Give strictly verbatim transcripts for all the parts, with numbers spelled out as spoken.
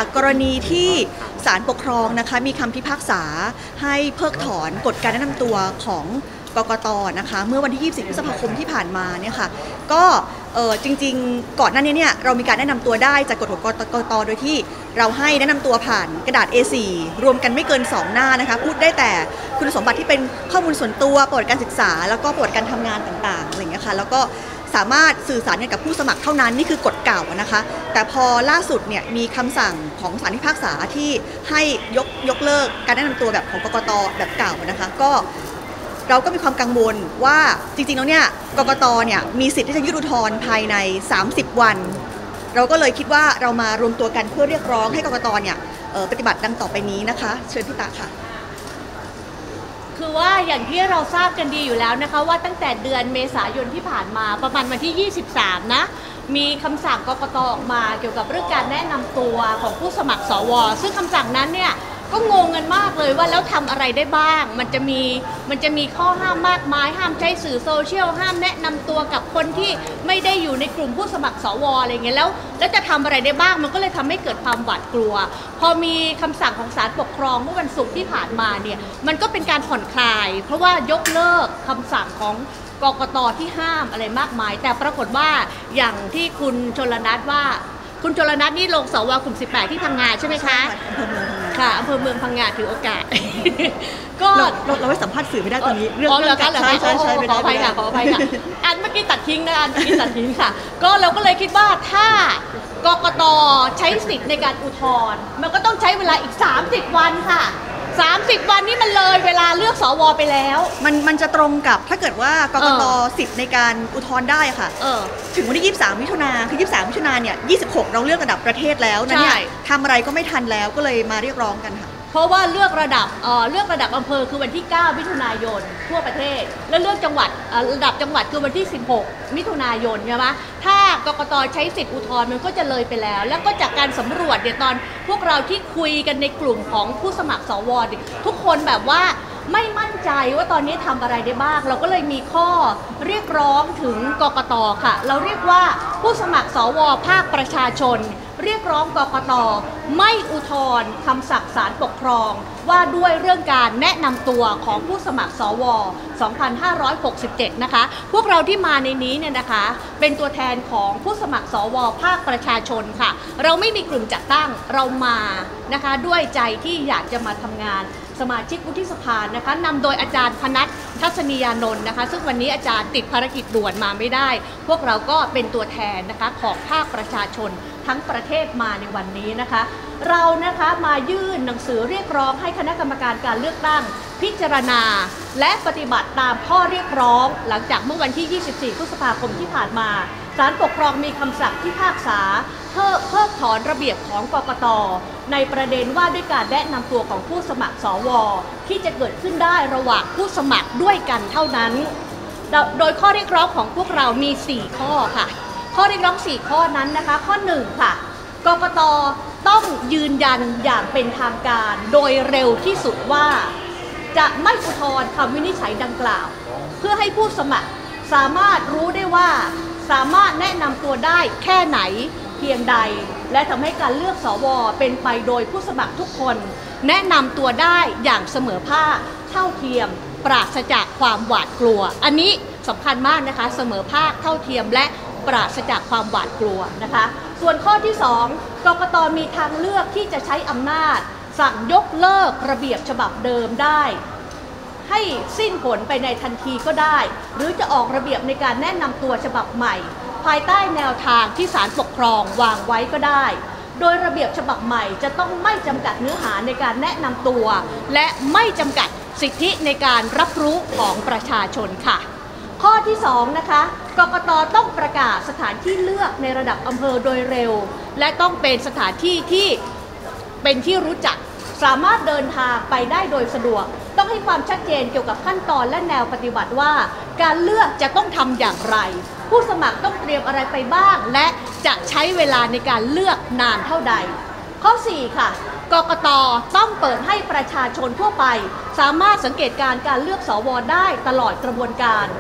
จากกรณีที่ศาลปกครองนะคะมีคำพิพากษาให้เพิกถอนกฎการแนะนำตัวของกกต.นะคะเมื่อวันที่ยี่สิบพฤษภาคมที่ผ่านมาเนี่ยค่ะก็เออจริงๆก่อนหน้านี้เนี่ยเรามีการแนะนำตัวได้จากกฎของกกต.โดยที่เราให้แนะนำตัวผ่านกระดาษ เอ สี่ รวมกันไม่เกินสองหน้านะคะพูดได้แต่คุณสมบัติที่เป็นข้อมูลส่วนตัวประวัติการศึกษาแล้วก็ประวัติการทำงานต่างๆอะไรอย่างเงี้ยค่ะแล้วก็สามารถสื่อสารกันกับผู้สมัครเท่านั้นนี่คือกฎเก่านะคะแต่พอล่าสุดเนี่ยมีคำสั่งของศาลพิพากษาที่ให้ยกยกเลิกการแนะนำตัวแบบของกกต.แบบเก่านะคะก็เราก็มีความกังวลว่าจริงๆแล้วเนี่ยกกต.เนี่ยมีสิทธิ์ที่จะยื่นอุทธรณ์ภายในสามสิบวันเราก็เลยคิดว่าเรามารวมตัวกันเพื่อเรียกร้องให้กกต.เนี่ยปฏิบัติดังต่อไปนี้นะคะเชิญพี่ตาค่ะคือว่าอย่างที่เราทราบกันดีอยู่แล้วนะคะว่าตั้งแต่เดือนเมษายนที่ผ่านมาประมาณวันที่ยี่สิบสามนะมีคำสั่งกกต.ออกมาเกี่ยวกับเรื่องการแนะนำตัวของผู้สมัครสว.ซึ่งคำสั่งนั้นเนี่ยก็งงกันมากเลยว่าแล้วทำอะไรได้บ้างมันจะมีมันจะมีข้อห้ามมากมายห้ามใช้สื่อโซเชียลห้ามแนะนำตัวกับคนที่ไม่ได้อยู่ในกลุ่มผู้สมัครสว.อะไรเงี้ยแล้วแล้วจะทำอะไรได้บ้างมันก็เลยทำให้เกิดความหวาดกลัวพอมีคำสั่งของศาลปกครองเมื่อวันศุกร์ที่ผ่านมาเนี่ยมันก็เป็นการผ่อนคลายเพราะว่ายกเลิกคำสั่งของกกต.ที่ห้ามอะไรมากมายแต่ปรากฏว่าอย่างที่คุณชลนัทว่าคุณชลนัทนี่ลงสวกลุ่มสิบแปดที่พังงาใช่ไหมคะค่ะอำเภอเมืองพังงาถือโอกาสก็เราเราไม่สัมภาษณ์สื่อไม่ได้ตอนนี้เรื่องเรื่องการใช่ใช่ใช่ขออภัยค่ะขออภัยค่ะอันเมื่อกี้ตัดทิ้งนะอันเมื่อกี้ตัดทิ้งค่ะก็เราก็เลยคิดว่าถ้ากกต.ใช้สิทธิ์ในการอุทธรณ์มันก็ต้องใช้เวลาอีกสามสิบวันค่ะสามสิบวันนี่มันเลยเวลาเลือกสวไปแล้วมันมันจะตรงกับถ้าเกิดว่ากกต.สิทธิ์ในการอุทธรณ์ได้ค่ะถึงวันที่ยี่สิบสามมิถุนาคือยี่สิบสามมิถุนาเนี่ยยี่สิบหกเราเลือกระดับประเทศแล้วนะเนี่ยทำอะไรก็ไม่ทันแล้วก็เลยมาเรียกร้องกันค่ะเพราะว่าเลือกระดับเอ่อเลือกระดับอำเภอคือวันที่เก้ามิถุนายนทั่วประเทศแล้วเลือกจังหวัดระดับจังหวัดคือวันที่สิบหกมิถุนายนใช่ไหมถ้ากกต.ใช้สิทธิอุทธรณ์มันก็จะเลยไปแล้วแล้วก็จากการสำรวจเนี่ยตอนพวกเราที่คุยกันในกลุ่มของผู้สมัครสว.ทุกคนแบบว่าไม่มั่นใจว่าตอนนี้ทำอะไรได้บ้างเราก็เลยมีข้อเรียกร้องถึงกกต.ค่ะเราเรียกว่าผู้สมัครสว.ภาคประชาชนเรียกร้องกกต.ไม่อุทธรณ์คำสั่งศาลปกครองว่าด้วยเรื่องการแนะนำตัวของผู้สมัครสว.สองพันห้าร้อยหกสิบเจ็ดนะคะพวกเราที่มาในนี้เนี่ยนะคะเป็นตัวแทนของผู้สมัครสว.ภาคประชาชนค่ะเราไม่มีกลุ่มจัดตั้งเรามานะคะด้วยใจที่อยากจะมาทำงานสมาชิกวุฒิสภานะคะนำโดยอาจารย์พนัททัศนียานนท์นะคะซึ่งวันนี้อาจารย์ติดภารกิจด่วนมาไม่ได้พวกเราก็เป็นตัวแทนนะคะของภาคประชาชนทั้งประเทศมาในวันนี้นะคะเรานะคะมายื่นหนังสือเรียกร้องให้คณะกรรมการการเลือกตั้งพิจารณาและปฏิบัติตามข้อเรียกร้องหลังจากเมื่อวันที่ยี่สิบสี่พฤษภาคมที่ผ่านมาศาลปกครองมีคำสั่งพิพากษาเพิกเพิกถอนระเบียบของกกต.ในประเด็นว่าด้วยการแนะนำตัวของผู้สมัครสว.ที่จะเกิดขึ้นได้ระหว่างผู้สมัครด้วยกันเท่านั้นโดยข้อเรียกร้องของพวกเรามีสี่ข้อค่ะข้อเรียกร้องสี่ข้อนั้นนะคะข้อหนึ่งค่ะกกต.ต้องยืนยันอย่างเป็นทางการโดยเร็วที่สุดว่าจะไม่อุทธรณ์คำวินิจฉัยดังกล่าวเพื่อให้ผู้สมัครสามารถรู้ได้ว่าสามารถแนะนำตัวได้แค่ไหนเพียงใดและทำให้การเลือกสว.เป็นไปโดยผู้สมัครทุกคนแนะนำตัวได้อย่างเสมอภาคเท่าเทียมปราศจากความหวาดกลัวอันนี้สำคัญมากนะคะเสมอภาคเท่าเทียมและปราศจากความหวาดกลัวนะคะส่วนข้อที่สองกกต.มีทางเลือกที่จะใช้อำนาจสั่งยกเลิกระเบียบฉบับเดิมได้ให้สิ้นผลไปในทันทีก็ได้หรือจะออกระเบียบในการแนะนำตัวฉบับใหม่ภายใต้แนวทางที่ศาลปกครองวางไว้ก็ได้โดยระเบียบฉบับใหม่จะต้องไม่จำกัดเนื้อหาในการแนะนำตัวและไม่จำกัดสิทธิในการรับรู้ของประชาชนค่ะข้อที่สองนะคะกกต.ต้องประกาศสถานที่เลือกในระดับอำเภอโดยเร็วและต้องเป็นสถานที่ที่เป็นที่รู้จักสามารถเดินทางไปได้โดยสะดวกต้องให้ความชัดเจนเกี่ยวกับขั้นตอนและแนวปฏิบัติว่าการเลือกจะต้องทำอย่างไรผู้สมัครต้องเตรียมอะไรไปบ้างและจะใช้เวลาในการเลือกนานเท่าใดข้อสี่ค่ะกกต.ต้องเปิดให้ประชาชนทั่วไปสามารถสังเกตการการเลือกสว.ได้ตลอดกระบวนการต้อง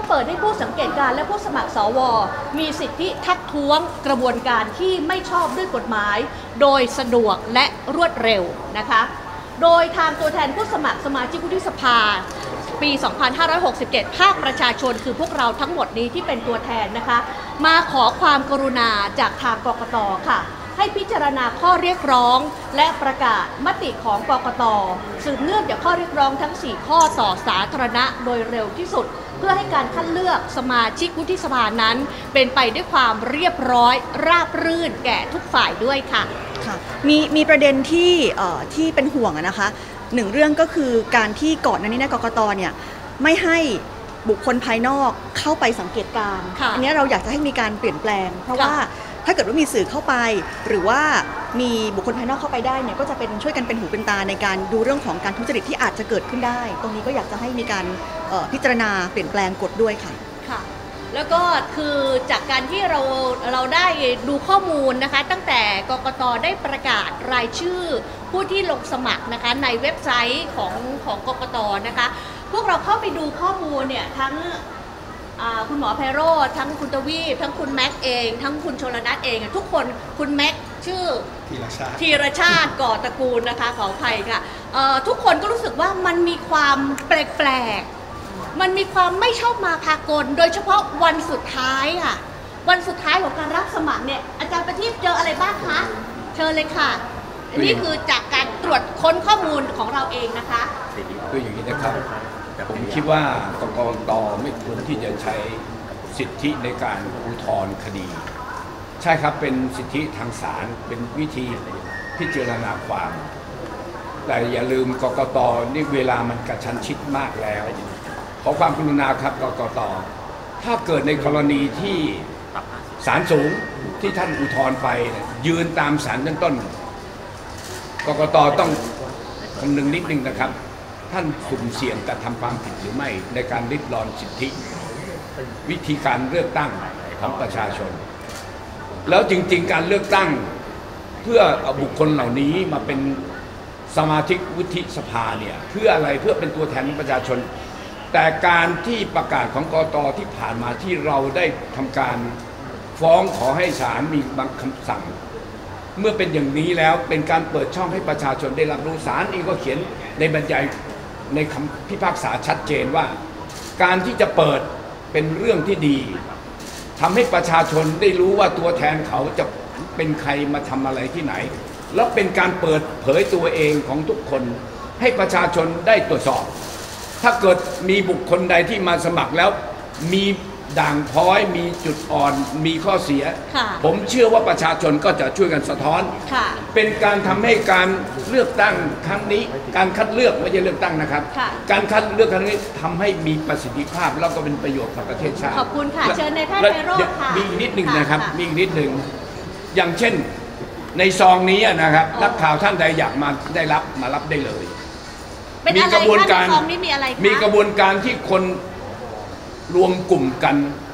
เปิดให้ผู้สังเกตการณ์และผู้สมัครสวมีสิทธิทักท้วงกระบวนการที่ไม่ชอบด้วยกฎหมายโดยสะดวกและรวดเร็วนะคะโดยทางตัวแทนผู้สมัครสมาชิกวุฒิสภาปี สองพันห้าร้อยหกสิบเจ็ด ภาคประชาชนคือพวกเราทั้งหมดนี้ที่เป็นตัวแทนนะคะมาขอความกรุณาจากทางกกต.ค่ะให้พิจารณาข้อเรียกร้องและประกาศมติของกกต.สืบเนื่องจากข้อเรียกร้องทั้งสี่ข้อต่อสาธารณะโดยเร็วที่สุดเพื่อให้การคัดเลือกสมาชิกวุฒิสภานั้นเป็นไปด้วยความเรียบร้อยราบรื่นแก่ทุกฝ่ายด้วยค่ะค่ะมีมีประเด็นที่เอ่อที่เป็นห่วงนะคะหนึ่งเรื่องก็คือการที่ก่อนหน้านี้ในกกตเนี่ยไม่ให้บุคคลภายนอกเข้าไปสังเกตการณ์อันนี้เราอยากจะให้มีการเปลี่ยนแปลงเพราะว่าถ้าเกิดว่ามีสื่อเข้าไปหรือว่ามีบุคคลภายนอกเข้าไปได้เนี่ยก็จะเป็นช่วยกันเป็นหูเป็นตาในการดูเรื่องของการทุจริตที่อาจจะเกิดขึ้นได้ตรงนี้ก็อยากจะให้มีการพิจารณาเปลี่ยนแปลงกฎด้วยค่ะค่ะแล้วก็คือจากการที่เราเราได้ดูข้อมูลนะคะตั้งแต่กกต.ได้ประกาศรายชื่อผู้ที่ลงสมัครนะคะในเว็บไซต์ของของกกต.นะคะพวกเราเข้าไปดูข้อมูลเนี่ยทั้งคุณหมอไพโรจน์ทั้งคุณทวีปทั้งคุณแม็กเองทั้งคุณชลนัทเองทุกคนคุณแม็กชื่อธีรชาติธีรชาติก่อตระกูลนะคะขออภัยค่ะทุกคนก็รู้สึกว่ามันมีความแปลกๆมันมีความไม่ชอบมาพากลโดยเฉพาะวันสุดท้ายค่ะวันสุดท้ายของการรับสมัครเนี่ยอาจารย์ประทีปเจออะไรบ้างคะเชิญเลยค่ะนี่คือจากการตรวจค้นข้อมูลของเราเองนะคะคืออย่างนี้นะครับผมคิดว่ากกต.ไม่ควรที่จะใช้สิทธิในการอุทธรณ์คดีใช่ครับเป็นสิทธิทางศาลเป็นวิธีพิจารณาความแต่อย่าลืมกกต.นี่เวลามันกระชั้นชิดมากแล้วขอความกรุณาครับกกต.ถ้าเกิดในกรณีที่ศาลสูงที่ท่านอุทธรณ์ไปยืนตามศาลชั้นต้นกกต.ต้องคำนึงนิดนึงนะครับท่านสุ่มเสี่ยงกระทำความผิดหรือไม่ในการริดรอนสิทธิวิธีการเลือกตั้งของประชาชนแล้วจริงๆการเลือกตั้งเพื่อเอาบุคคลเหล่านี้มาเป็นสมาชิกวุฒิสภาเนี่ยเพื่ออะไรเพื่อเป็นตัวแทนของประชาชนแต่การที่ประกาศของกกต.ที่ผ่านมาที่เราได้ทำการฟ้องขอให้ศาลมีบางคำสั่งเมื่อเป็นอย่างนี้แล้วเป็นการเปิดช่องให้ประชาชนได้รับรู้ศาลเองก็เขียนในบรรยายในคำพิพากษาชัดเจนว่าการที่จะเปิดเป็นเรื่องที่ดีทำให้ประชาชนได้รู้ว่าตัวแทนเขาจะเป็นใครมาทำอะไรที่ไหนแล้วเป็นการเปิดเผยตัวเองของทุกคนให้ประชาชนได้ตรวจสอบถ้าเกิดมีบุคคลใดที่มาสมัครแล้วมีด่างพร้อยมีจุดอ่อนมีข้อเสียผมเชื่อว่าประชาชนก็จะช่วยกันสะท้อนเป็นการทำให้การเลือกตั้งครั้งนี้การคัดเลือกไม่ใช่เลือกตั้งนะครับการคัดเลือกครั้งนี้ทำให้มีประสิทธิภาพแล้วก็เป็นประโยชน์กับประเทศชาติขอบคุณค่ะเชิญในแพทย์ไพโรจน์ค่ะมีอีกนิดหนึ่งนะครับมีอีกนิดหนึ่งอย่างเช่นในซองนี้นะครับนักข่าวท่านใดอยากมาได้รับมารับได้เลยมีกระบวนการมีกระบวนการที่คนรวมกลุ่มกัน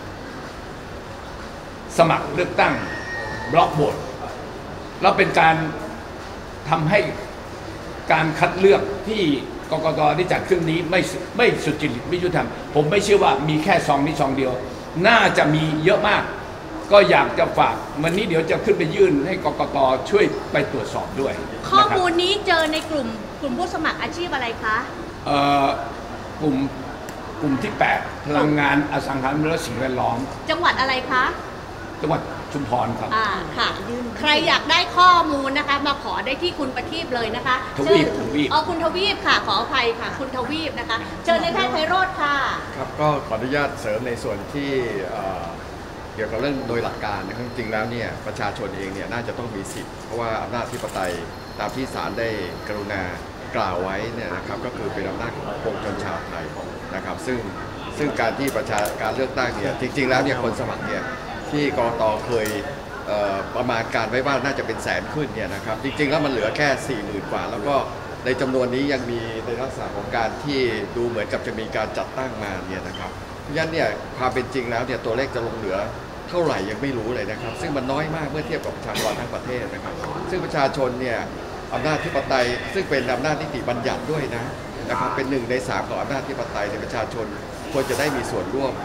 สมัครเลือกตั้งบล็อกโหวตแล้วเป็นการทำให้การคัดเลือกที่กกต.ที่จัดขึ้นนี้ไม่ไม่สุจริตไม่ยุติธรรมผมไม่เชื่อว่ามีแค่ซองนี้ซองเดียวน่าจะมีเยอะมากก็อยากจะฝากวันนี้เดี๋ยวจะขึ้นไปยื่นให้กกต.ช่วยไปตรวจสอบด้วยข้อมูลนี้เจอในกลุ่มกลุ่มผู้สมัครอาชีพอะไรคะเอ่อกลุ่มกลุ่มที่แปดพลังงานอสังหาริมทรัพย์และสิ่งแวดล้อมจังหวัดอะไรคะจังหวัดชุมพรครับอ่าค่ะใครอยากได้ข้อมูลนะคะมาขอได้ที่คุณประทีปเลยนะคะทวีปทวีปอ๋อคุณทวีปค่ะขออภัยค่ะคุณทวีปนะคะเชิญในแพทย์ไพโรจน์ค่ะครับก็ขออนุญาตเสริมในส่วนที่เกี่ยวกับเรื่องโดยหลักการนะครับจริงแล้วเนี่ยประชาชนเองเนี่ยน่าจะต้องมีสิทธิ์เพราะว่าอำนาจอธิปไตยตามที่ศาลได้กรุณากล่าวไว้เนี่ยนะครับก็คือเป็นอำนาจของปวงชนชาวไทยนะครับซึ่งซึ่งการที่ประชาการเลือกตั้งเนี่ยจริงๆแล้วเนี่ยคนสมัครเนี่ยที่กกต.เคยประมาณการไว้ว่าน่าจะเป็นแสนขึ้นเนี่ยนะครับจริงๆแล้วมันเหลือแค่สี่หมื่นกว่าแล้วก็ในจำนวนนี้ยังมีในลักษณะของการที่ดูเหมือนกับจะมีการจัดตั้งมาเนี่ยนะครับเพราะฉะนั้นเนี่ยความเป็นจริงแล้วเนี่ยตัวเลขจะลงเหลือเท่าไหร่ยังไม่รู้เลยนะครับซึ่งมันน้อยมากเมื่อเทียบกับประชากรทั้งประเทศนะครับซึ่งประชาชนเนี่ยอำนาจอธิปไตยซึ่งเป็นอำนาจนิติบัญญัติด้วยนะนะครับเป็นหนึ่งในสามของอำนาจอธิปไตยในประชาชนควรจะได้มีส่วนร่วม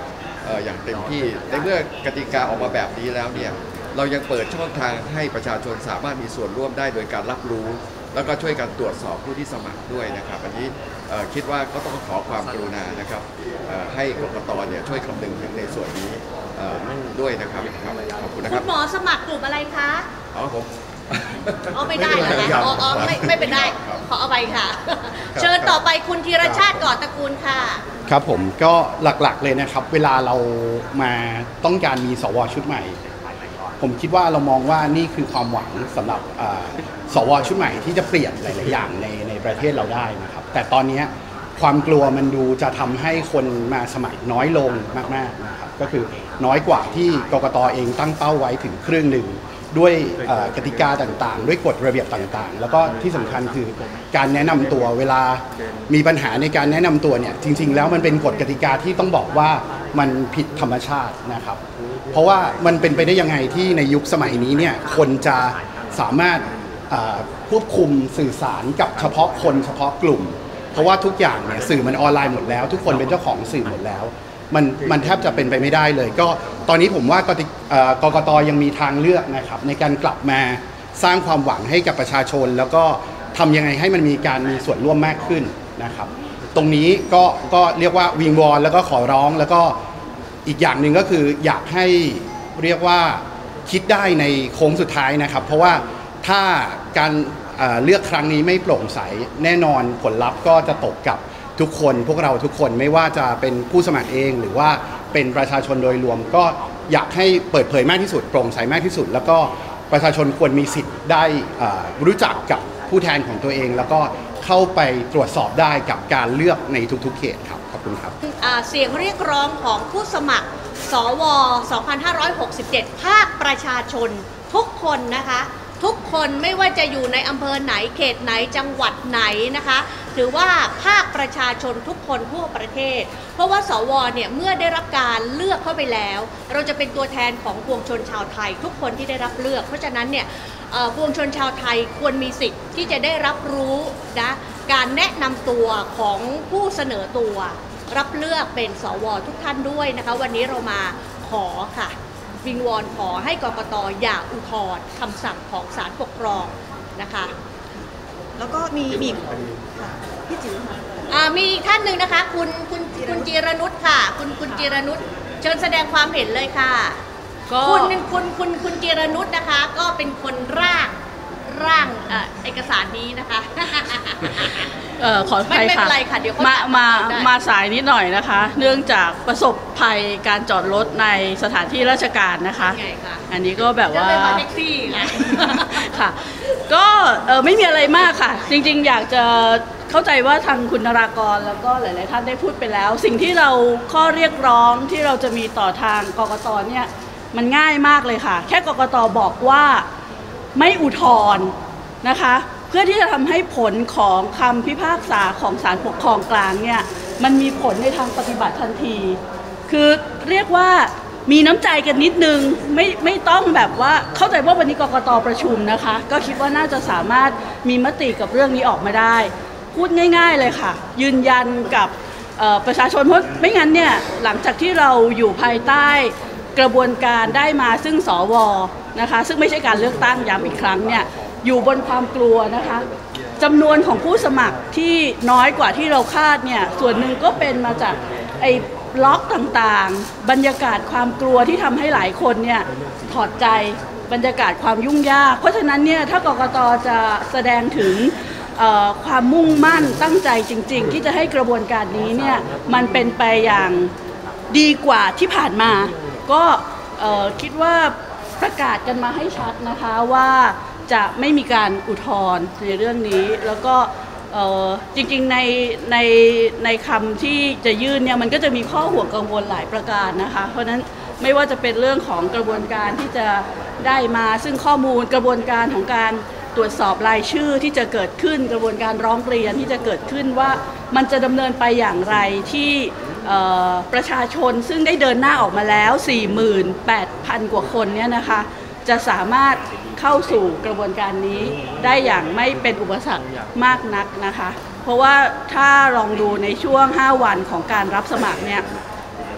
อย่างเต็มที่ในเมื่อกติกาออกมาแบบนี้แล้วเนี่ยเรายังเปิดช่องทางให้ประชาชนสามารถมีส่วนร่วมได้โดยการรับรู้แล้วก็ช่วยกันตรวจสอบผู้ที่สมัครด้วยนะครับอันนี้คิดว่าก็ต้องขอความกรุณานะครับให้กกตเนี่ยช่วยคำนึงถึงในส่วนนี้ด้วยนะครับขอบคุณนะครับคุณหมอสมัครกลุ่มอะไรคะอ๋อผมอ๋อไม่ได้แล้วนะอ๋อไม่ไม่เป็นได้ขอเอาไปค่ะเชิญต่อไปคุณธีรชาติก่อตระกูลค่ะครับผมก็หลักๆเลยนะครับเวลาเรามาต้องการมีสวชุดใหม่ผมคิดว่าเรามองว่านี่คือความหวังสำหรับสวชุดใหม่ที่จะเปลี่ยนหลายๆอย่างในในประเทศเราได้นะครับแต่ตอนนี้ความกลัวมันดูจะทำให้คนมาสมัครน้อยลงมากๆนะครับก็คือน้อยกว่าที่กกตเองตั้งเป้าไว้ถึงครึ่งหนึ่งด้วยกติกาต่างๆด้วยกฎระเบียบต่างๆแล้วก็ที่สำคัญคือการแนะนำตัวเวลามีปัญหาในการแนะนำตัวเนี่ยจริงๆแล้วมันเป็นกฎกติกาที่ต้องบอกว่ามันผิดธรรมชาตินะครับเพราะว่ามันเป็นไปได้ยังไงที่ในยุคสมัยนี้เนี่ยคนจะสามารถควบคุมสื่อสารกับเฉพาะคนเฉพาะกลุ่มเพราะว่าทุกอย่างเนี่ยสื่อมันออนไลน์หมดแล้วทุกคนเป็นเจ้าของสื่อหมดแล้วมันมันแทบจะเป็นไปไม่ได้เลยก็ตอนนี้ผมว่ากกตยังมีทางเลือกนะครับในการกลับมาสร้างความหวังให้กับประชาชนแล้วก็ทำยังไงให้มันมีการมีส่วนร่วมมากขึ้นนะครับตรงนี้ก็ก็เรียกว่าวิงวอนแล้วก็ขอร้องแล้วก็อีกอย่างหนึ่งก็คืออยากให้เรียกว่าคิดได้ในโค้งสุดท้ายนะครับเพราะว่าถ้าการเลือกครั้งนี้ไม่โปร่งใสแน่นอนผลลัพธ์ก็จะตกกับทุกคนพวกเราทุกคนไม่ว่าจะเป็นผู้สมัครเองหรือว่าเป็นประชาชนโดยรวมก็อยากให้เปิดเผยมากที่สุดโปร่งใสมากที่สุดแล้วก็ประชาชนควรมีสิทธิ์ได้รู้จักกับผู้แทนของตัวเองแล้วก็เข้าไปตรวจสอบได้กับการเลือกในทุกๆเขตครับขอบคุณครับเสียงเรียกร้องของผู้สมัครสวสองพันห้าร้อยหกสิบเจ็ดภาคประชาชนทุกคนนะคะทุกคนไม่ว่าจะอยู่ในอำเภอไหนเขตไหนจังหวัดไหนนะคะถือว่าภาคประชาชนทุกคนทั่วประเทศเพราะว่าสวเนี่ยเมื่อได้รับการเลือกเข้าไปแล้วเราจะเป็นตัวแทนของปวงชนชาวไทยทุกคนที่ได้รับเลือกเพราะฉะนั้นเนี่ยปวงชนชาวไทยควรมีสิทธิ์ที่จะได้รับรู้นะการแนะนำตัวของผู้เสนอตัวรับเลือกเป็นสวทุกท่านด้วยนะคะวันนี้เรามาขอค่ะวิงวอนขอให้กกต.อย่าอุทธรณ์คำสั่งของศาลปกครองนะคะแล้วก็มีมีพี่จิ๋วค่ะมีอีกท่านหนึ่งนะคะคุณคุณคุณจิรนุชค่ะคุณคุณจิรนุชเชิญแสดงความเห็นเลยค่ะคุณคุณคุณคุณจิรนุชนะคะก็เป็นคนร่างร่างเอกสารนี้นะคะเอ่อขออภัยค่ะมามามาสายนิดหน่อยนะคะเนื่องจากประสบภัยการจอดรถในสถานที่ราชการนะคะอันนี้ก็แบบว่าแท็กซี่ค่ะก็เออไม่มีอะไรมากค่ะจริงๆอยากจะเข้าใจว่าทางคุณนรากรแล้วก็หลายๆท่านได้พูดไปแล้วสิ่งที่เราข้อเรียกร้องที่เราจะมีต่อทางกกต.เนี่ยมันง่ายมากเลยค่ะแค่กกต.บอกว่าไม่อุทธรณ์นะคะเพื่อที่จะทำให้ผลของคำพิพากษาของศาลปกครองกลางเนี่ยมันมีผลในทางปฏิบัติทันทีคือเรียกว่ามีน้ำใจกันนิดนึงไม่ไม่ต้องแบบว่าเข้าใจว่าวันนี้กกต.ประชุมนะคะก็คิดว่าน่าจะสามารถมีมติกับเรื่องนี้ออกมาได้พูดง่ายๆเลยค่ะยืนยันกับประชาชนเพราะไม่งั้นเนี่ยหลังจากที่เราอยู่ภายใต้กระบวนการได้มาซึ่งสวนะคะซึ่งไม่ใช่การเลือกตั้งย้ำอีกครั้งเนี่ยอยู่บนความกลัวนะคะจำนวนของผู้สมัครที่น้อยกว่าที่เราคาดเนี่ยส่วนหนึ่งก็เป็นมาจากไอ้ล็อกต่างๆบรรยากาศความกลัวที่ทำให้หลายคนเนี่ยถอดใจบรรยากาศความยุ่งยากเพราะฉะนั้นเนี่ยถ้ากกต.จะแสดงถึงความมุ่งมั่นตั้งใจจริงๆที่จะให้กระบวนการนี้เนี่ยมันเป็นไปอย่างดีกว่าที่ผ่านมาก็คิดว่าประกาศกันมาให้ชัดนะคะว่าจะไม่มีการอุทธรณ์ในเรื่องนี้แล้วก็จริงๆในในในคำที่จะยื่นเนี่ยมันก็จะมีข้อห่วงกังวลหลายประการนะคะเพราะฉะนั้นไม่ว่าจะเป็นเรื่องของกระบวนการที่จะได้มาซึ่งข้อมูลกระบวนการของการตรวจสอบรายชื่อที่จะเกิดขึ้นกระบวนการร้องเรียนที่จะเกิดขึ้นว่ามันจะดำเนินไปอย่างไรที่ประชาชนซึ่งได้เดินหน้าออกมาแล้ว สี่หมื่นแปดพัน กว่าคนเนี่ยนะคะจะสามารถเข้าสู่กระบวนการนี้ได้อย่างไม่เป็นอุปสรรคมากนักนะคะเพราะว่าถ้าลองดูในช่วงห้าวันของการรับสมัครเนี่ย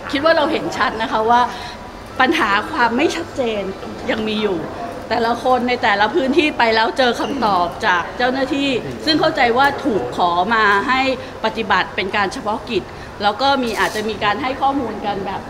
คิดว่าเราเห็นชัดนะคะว่าปัญหาความไม่ชัดเจนยังมีอยู่ แต่ละคนในแต่ละพื้นที่ไปแล้วเจอคำตอบจากเจ้าหน้าที่ ซึ่งเข้าใจว่าถูกขอมาให้ปฏิบัติเป็นการเฉพาะกิจแล้วก็มีอาจจะมีการให้ข้อมูลกันแบบ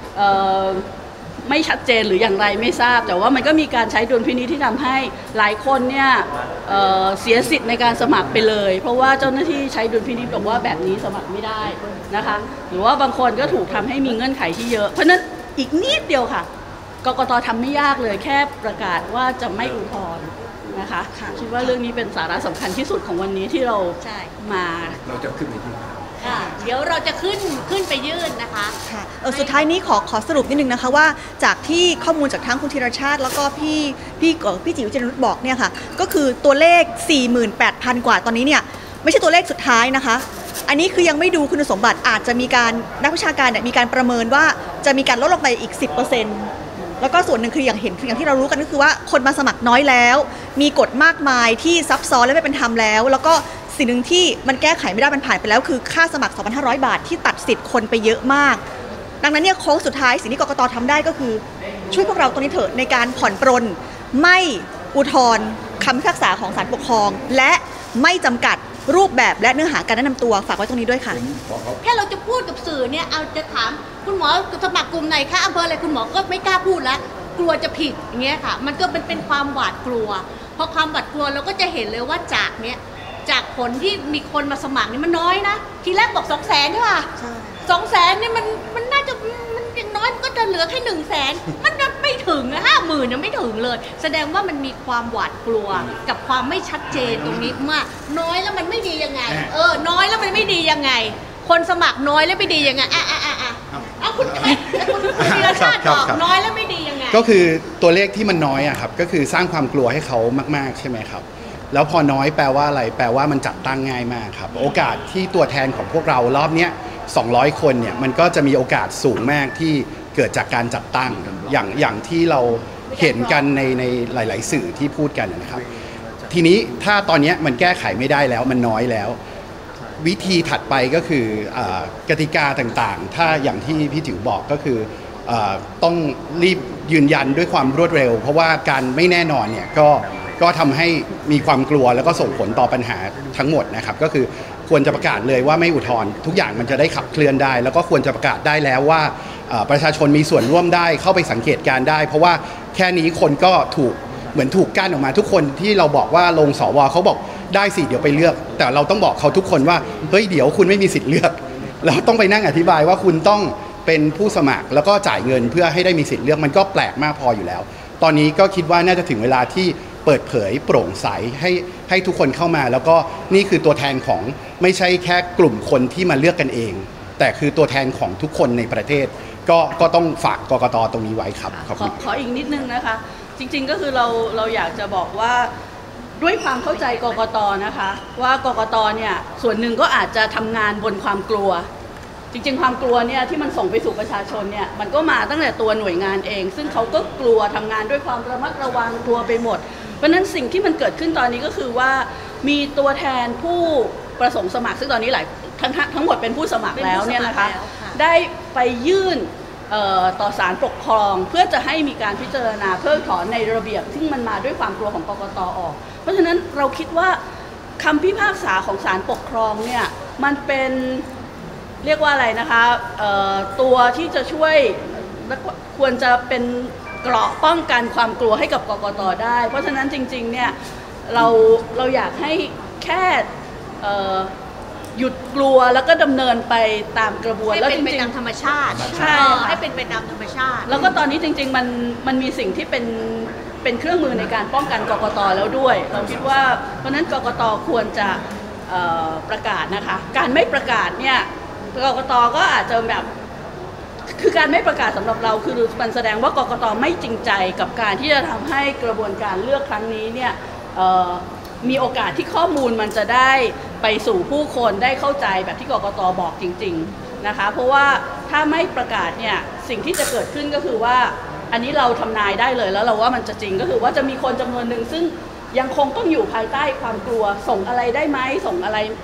ไม่ชัดเจนหรืออย่างไรไม่ทราบแต่ว่ามันก็มีการใช้ดุลพินิจที่ทำให้หลายคนเนี่ยเอ่อเสียสิทธิ์ในการสมัครไปเลยเพราะว่าเจ้าหน้าที่ใช้ดุลพินิจบอกว่าแบบนี้สมัครไม่ได้นะคะหรือว่าบางคนก็ถูกทำให้มีเงื่อนไขที่เยอะเพราะนั้นอีกนิดเดียวค่ะกกต.ทำไม่ยากเลยแค่ประกาศว่าจะไม่อุทธรณ์นะคะคิดว่าเรื่องนี้เป็นสาระสำคัญที่สุดของวันนี้ที่เรามาเราจะขึ้นไปที่ค่ะเดี๋ยวเราจะขึ้นขึ้นไปยื่นนะคะค่ะเออสุดท้ายนี้ขอขอสรุปนิดนึงนะคะว่าจากที่ข้อมูลจากทั้งคุณธีรชาติแล้วก็พี่พี่พี่จิ๋วเจนนุชบอกเนี่ยค่ะก็คือตัวเลข สี่หมื่นแปดพัน กว่าตอนนี้เนี่ยไม่ใช่ตัวเลขสุดท้ายนะคะอันนี้คือยังไม่ดูคุณสมบัติอาจจะมีการนักวิชาการเนี่ยมีการประเมินว่าจะมีการลดลงไปอีก สิบเปอร์เซ็นต์ แล้วก็ส่วนหนึ่งคืออย่างเห็นคืออย่างที่เรารู้กันก็คือว่าคนมาสมัครน้อยแล้วมีกฎมากมายที่ซับซ้อนและไม่เป็นธรรมแล้วแล้วก็สิ่งหนึ่งที่มันแก้ไขไม่ได้มันผ่านไปแล้วคือค่าสมัคร สองพันห้าร้อย บาทที่ตัดสิทธิ์คนไปเยอะมากดังนั้นเนี่ยโค้งสุดท้ายสิ่งที่กกต.ทำได้ก็คือช่วยพวกเราตรงนี้เถอะในการผ่อนปรนไม่อุทธรณ์คำพิพากษาของศาลปกครองและไม่จำกัดรูปแบบและเนื้อหาการแนะนำตัวฝากไว้ตรงนี้ด้วยค่ะแค่เราจะพูดกับสื่อเนี่ยเอาจะถามคุณหมอสมัครกลุ่มไหนคะอำเภออะไรคุณหมอก็ไม่กล้าพูดแล้วกลัวจะผิดอย่างเงี้ยค่ะมันก็เป็นเป็นความหวาดกลัวพอความหวาดกลัวเราก็จะเห็นเลยว่าจากเนี้ยจากผลที่มีคนมาสมัครนี่มันน้อยนะทีแรกบอกสองแสนใช่ป่ะสองแสนนี่มันมันน่าจะมันยังน้อยมันก็จะเหลือแค่หนึ่งแสนมันไม่ถึงนะห้าหมื่นยังไม่ถึงเลยแสดงว่ามันมีความหวาดกลัวกับความไม่ชัดเจนตรงนี้มากน้อยแล้วมันไม่ดียังไงเออน้อยแล้วมันไม่ดียังไงคนสมัครน้อยแล้วไม่ดียังไงอ่ะอ่ะอ่ะอ่ะเอาคุณคุณธีรชาติบอกน้อยแล้วไม่ดียังไงก็คือตัวเลขที่มันน้อยอะครับก็คือสร้างความกลัวให้เขามากๆใช่ไหมครับแล้วพอน้อยแปลว่าอะไรแปลว่ามันจัดตั้งง่ายมากครับโอกาสที่ตัวแทนของพวกเรารอบนี้สองร้อยคนเนี่ยมันก็จะมีโอกาสสูงมากที่เกิดจากการจัดตั้งอย่างอย่างที่เราเห็นกันในในหลายๆสื่อที่พูดกันนะครับทีนี้ถ้าตอนนี้มันแก้ไขไม่ได้แล้วมันน้อยแล้ววิธีถัดไปก็คือกติกาต่างๆถ้าอย่างที่พี่จิ๋วบอกก็คือต้องรีบยืนยันด้วยความรวดเร็วเพราะว่าการไม่แน่นอนเนี่ยก็ก็ทำให้มีความกลัวแล้วก็ส่งผลต่อปัญหาทั้งหมดนะครับก็คือควรจะประกาศเลยว่าไม่อุทธรณ์ทุกอย่างมันจะได้ขับเคลื่อนได้แล้วก็ควรจะประกาศได้แล้วว่าประชาชนมีส่วนร่วมได้เข้าไปสังเกตการได้เพราะว่าแค่นี้คนก็ถูกเหมือนถูกกั้นออกมาทุกคนที่เราบอกว่าลงสวเขาบอกได้สิเดี๋ยวไปเลือกแต่เราต้องบอกเขาทุกคนว่าเฮ้ยเดี๋ยวคุณไม่มีสิทธิ์เลือกเราต้องไปนั่งอธิบายว่าคุณต้องเป็นผู้สมัครแล้วก็จ่ายเงินเพื่อให้ได้มีสิทธิ์เลือกมันก็แปลกมากพออยู่แล้วตอนนี้ก็คิดว่าน่าจะถึงเวลาที่เปิดเผยโปร่งใสให้ให้ทุกคนเข้ามาแล้วก็นี่คือตัวแทนของไม่ใช่แค่กลุ่มคนที่มาเลือกกันเองแต่คือตัวแทนของทุกคนในประเทศก็ก็ต้องฝากกกต.ตรงนี้ไว้ครับขอขออีกนิดนึงนะคะจริงๆก็คือเราเราอยากจะบอกว่าด้วยความเข้าใจกกต.นะคะว่ากกต.เนี่ยส่วนหนึ่งก็อาจจะทำงานบนความกลัวจริงๆความกลัวเนี่ยที่มันส่งไปสู่ประชาชนเนี่ยมันก็มาตั้งแต่ตัวหน่วยงานเองซึ่งเขาก็กลัวทำงานด้วยความระมัดระวังกลัวไปหมดเพราะนั้นสิ่งที่มันเกิดขึ้นตอนนี้ก็คือว่ามีตัวแทนผู้ประสงค์สมัครซึ่งตอนนี้หลายทั้งทั้งหมดเป็นผู้สมัครแล้วเนี่ยนะคะได้ไปยื่นต่อศาลปกครองเพื่อจะให้มีการพิจารณาเพิกถอนในระเบียบซึ่งมันมาด้วยความกลัวของกกต.ออกเพราะฉะนั้นเราคิดว่าคำพิพากษาของศาลปกครองเนี่ยมันเป็นเรียกว่าอะไรนะคะตัวที่จะช่วยควรจะเป็นเกราะป้องกันความกลัวให้กับกกต.ได้เพราะฉะนั้นจริงๆเนี่ยเราเราอยากให้แค่หยุดกลัวแล้วก็ดำเนินไปตามกระบวนแล้วจริงๆให้เป็นไปตามธรรมชาติใช่ให้เป็นไปตามธรรมชาติแล้วก็ตอนนี้จริงๆมันมันมีสิ่งที่เป็นเป็นเครื่องมือในการป้องกันกกต.แล้วด้วยเราคิดว่าเพราะนั้นกกต.ควรจะประกาศนะคะการไม่ประกาศเนี่ยกกต.ก็อาจจะแบบคือการไม่ประกาศสำหรับเราคือมันแสดงว่ากกต.ไม่จริงใจกับการที่จะทำให้กระบวนการเลือกครั้งนี้เนี่ยมีโอกาสที่ข้อมูลมันจะได้ไปสู่ผู้คนได้เข้าใจแบบที่กกต.บอกจริงๆนะคะเพราะว่าถ้าไม่ประกาศเนี่ยสิ่งที่จะเกิดขึ้นก็คือว่าอันนี้เราทำนายได้เลยแล้วเราว่ามันจะจริงก็คือว่าจะมีคนจำนวนหนึ่งซึ่งยังคงต้องอยู่ภายใต้ความกลัวส่งอะไรได้ไหมส่งอะไร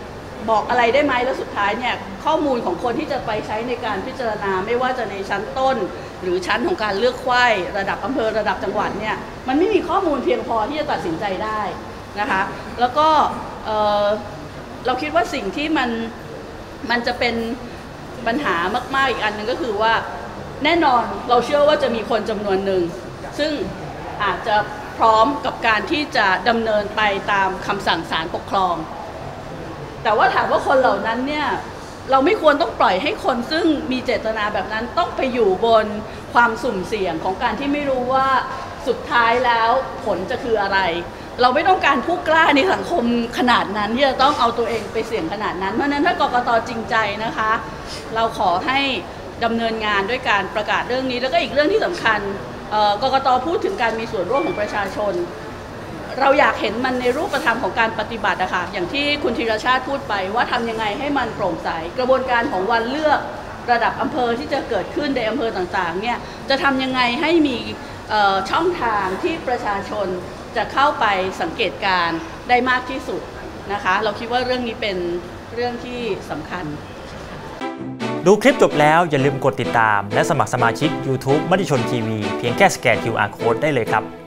บอกอะไรได้ไหมแล้วสุดท้ายเนี่ยข้อมูลของคนที่จะไปใช้ในการพิจารณาไม่ว่าจะในชั้นต้นหรือชั้นของการเลือกไข้ระดับอำเภอระดับจังหวัดเนี่ยมันไม่มีข้อมูลเพียงพอที่จะตัดสินใจได้นะคะแล้วก็เอ่อเราคิดว่าสิ่งที่มันมันจะเป็นปัญหามากๆอีกอันหนึ่งก็คือว่าแน่นอนเราเชื่อว่าจะมีคนจำนวนหนึ่งซึ่งอาจจะพร้อมกับการที่จะดำเนินไปตามคำสั่งศาลปกครองแต่ว่าถามว่าคนเหล่านั้นเนี่ยเราไม่ควรต้องปล่อยให้คนซึ่งมีเจตนาแบบนั้นต้องไปอยู่บนความสุ่มเสี่ยงของการที่ไม่รู้ว่าสุดท้ายแล้วผลจะคืออะไรเราไม่ต้องการผู้กล้าในสังคมขนาดนั้นที่จะต้องเอาตัวเองไปเสี่ยงขนาดนั้นเพราะฉะนั้นถ้ากกต.จริงใจนะคะเราขอให้ดำเนินงานด้วยการประกาศเรื่องนี้แล้วก็อีกเรื่องที่สำคัญกกต.พูดถึงการมีส่วนร่วมของประชาชนเราอยากเห็นมันในรูปธรรมของการปฏิบัติอะค่ะอย่างที่คุณธีรชาติพูดไปว่าทำยังไงให้มันโปร่งใสกระบวนการของวันเลือกระดับอำเภอที่จะเกิดขึ้นในอำเภอต่างๆเนี่ยจะทำยังไงให้มีช่องทางที่ประชาชนจะเข้าไปสังเกตการณ์ได้มากที่สุดนะคะเราคิดว่าเรื่องนี้เป็นเรื่องที่สำคัญดูคลิปจบแล้วอย่าลืมกดติดตามและสมัครสมาชิก ยูทูบ มติชนทีวีเพียงแค่สแกน คิว อาร์ Code ได้เลยครับ